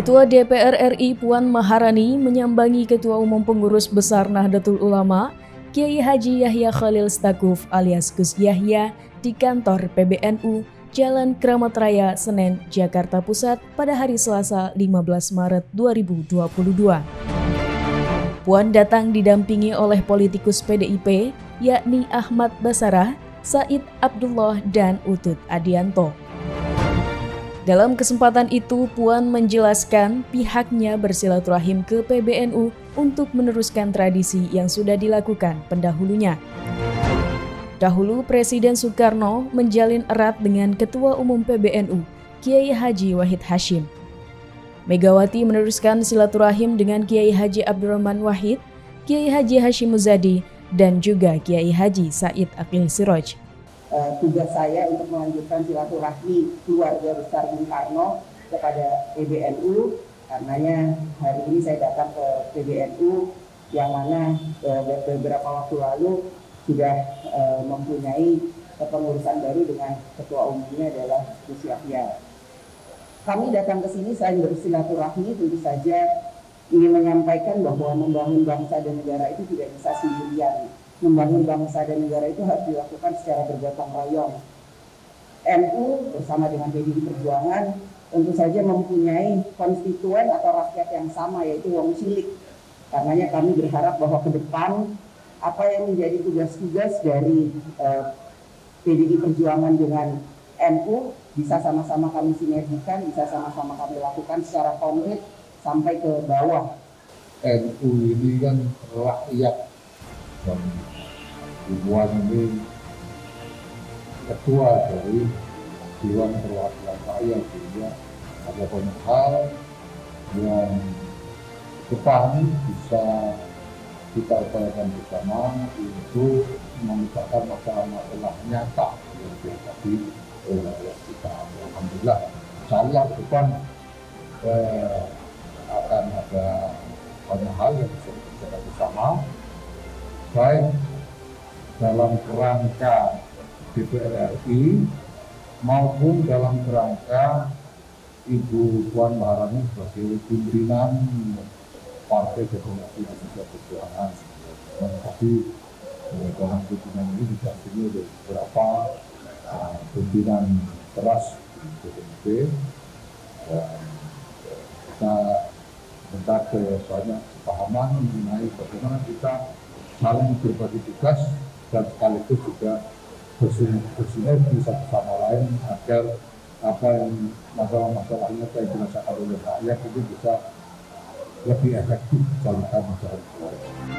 Ketua DPR RI Puan Maharani menyambangi Ketua Umum Pengurus Besar Nahdlatul Ulama, Kiai Haji Yahya Khalil Stakuf alias Gus Yahya di kantor PBNU, Jalan Kramat Raya, Senen, Jakarta Pusat pada hari Selasa 15 Maret 2022. Puan datang didampingi oleh politikus PDIP, yakni Ahmad Basarah, Said Abdullah, dan Utut Adianto. Dalam kesempatan itu, Puan menjelaskan pihaknya bersilaturahim ke PBNU untuk meneruskan tradisi yang sudah dilakukan pendahulunya. Dahulu, Presiden Soekarno menjalin erat dengan Ketua Umum PBNU, Kiai Haji Wahid Hasyim. Megawati meneruskan silaturahim dengan Kiai Haji Abdurrahman Wahid, Kiai Haji Hashim Muzadi, dan juga Kiai Haji Said Aqil Siraj. Tugas saya untuk melanjutkan silaturahmi keluarga besar Bung Karno kepada PBNU. Karenanya hari ini saya datang ke PBNU yang mana beberapa waktu lalu sudah mempunyai kepengurusan baru dengan ketua umumnya adalah Gus Yahya. Kami datang ke sini selain bersilaturahmi tentu saja ingin menyampaikan bahwa membangun bangsa dan negara itu tidak bisa sendirian. Membangun bangsa dan negara itu harus dilakukan secara bergotong royong. NU bersama dengan PDI Perjuangan tentu saja mempunyai konstituen atau rakyat yang sama, yaitu wong cilik. Karenanya kami berharap bahwa ke depan apa yang menjadi tugas-tugas dari PDI Perjuangan dengan NU bisa sama-sama kami sinergikan, bisa sama-sama kami lakukan secara konkret sampai ke bawah. NU ini kan rakyat, dan Puan ini ketua dari Dewan Perwakilan Rakyat, sehingga ada banyak hal yang depan bisa kita upayakan bersama untuk memecahkan masalah-masalah nyata yang terjadi oleh kita. Alhamdulillah, saya ke depan akan ada banyak hal yang bisa kita bersama, baik dalam kerangka DPR RI maupun dalam kerangka Ibu Puan Maharani sebagai pimpinan Partai Demokrasi Indonesia Perjuangan. Dan tadi dalam pimpinan ini didampingi oleh beberapa pimpinan keras di PDIP, dan kita minta ke banyak kepahaman mengenai bagaimana kita saling berbagi tugas dan sekaligus juga bersinergi satu sama lain agar apa yang masalah-masalahnya yang dirasakan oleh rakyat itu bisa lebih efektif dijalankan masyarakat.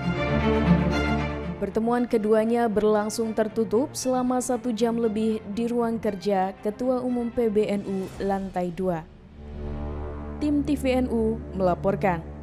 Pertemuan keduanya berlangsung tertutup selama 1 jam lebih di ruang kerja Ketua Umum PBNU lantai 2. Tim TVNU melaporkan.